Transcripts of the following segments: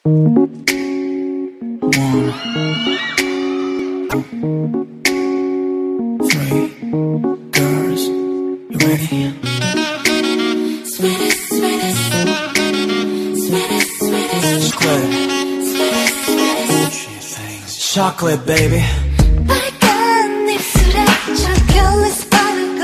Three girls, you ready? Sweetest, sweetest, sweetest, sweetest, chocolate, chocolate, baby. 빨간 입술에 초콜릿 바르고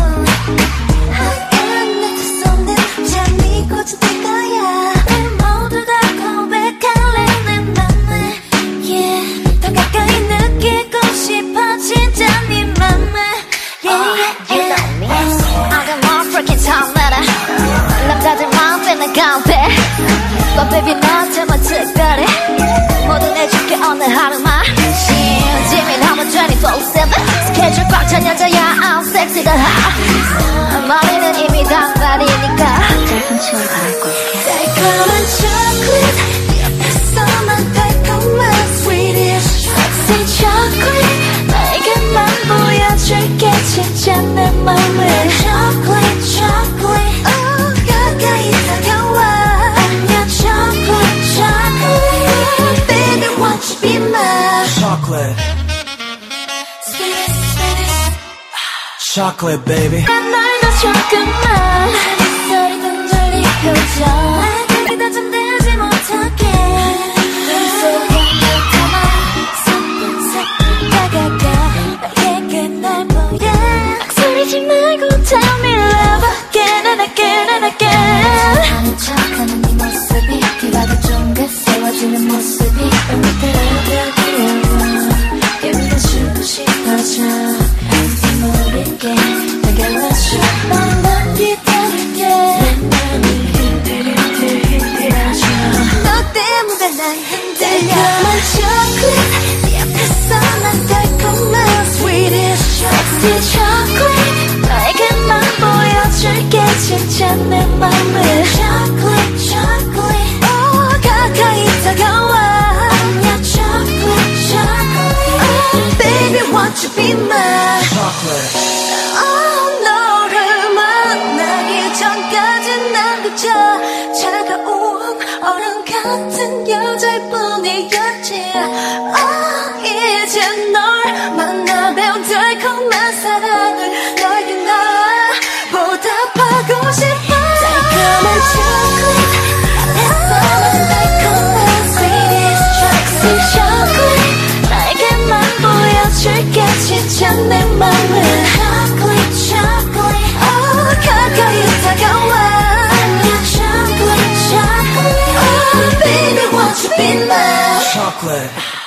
하얀 내 두 손은 잠이 꽂힐 거야. 모두 다 고백할래 내 맘에 yeah. 더 가까이 느끼고 싶어 진짜 네 맘에 yeah, yeah, yeah. I got more freaking time better. 남자들 마음 빼는 가운데 But baby 너 정말 특별해. 모두 내줄게 오늘 하루만 심지민 하면 24/7 스케줄 꽉 찬 여자야 I'm sexy the hot 머리는 이미 단발이니까 짧은 치고 갈아입고 달콤한 초콜릿 옆에서만 달콤한 sweetest sexy chocolate 너에게만 보여줄게 진짜 내 맘을 chocolate chocolate 가까이 다가와 Chocolate, sweetest, sweetest chocolate, baby. 널 더 조금만 소리도 들리 표정 아직도 잠들지 못하게 속에 담아 살짝 다가가 나에게 날 보여 소리지 말고 tell me love again and again and again 하는 척하는 네 모습이 귀가도 쫑긋 세워지는 모습이 깨물어주고 싶어져 왠지 모르게 다가와줘 넌 기다릴게 내 맘이 흔들흔들흔들어줘 너 때문에 난 흔들려 달콤한 초콜릿 네 앞에서 난 달콤한 sweetest sexy chocolate 너에게만 보여줄게 진짜 내 맘을 chocolate chocolate 가까이 다가와 Baby, won't you be my Chocolate. 너를 만나기 전까지 난 그저 차가운 얼음 같은 여자일 뿐이었지 이제 널 만나 배운 달콤한 사랑을 너에게 나 보답하고 싶어 달콤한 chocolate 앞에서는 달콤한 sweetest sexy chocolate 줄게 진짜 내 맘을 chocolate chocolate 가까이 다가와 chocolate chocolate baby won't you be my Chocolate.